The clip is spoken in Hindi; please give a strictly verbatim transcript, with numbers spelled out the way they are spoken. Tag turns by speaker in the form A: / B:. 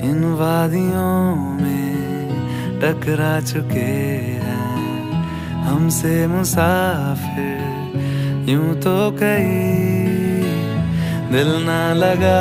A: इन वादियों में टकरा चुके हैं हमसे मुसाफिर, यूं तो कहीं दिल ना लगा।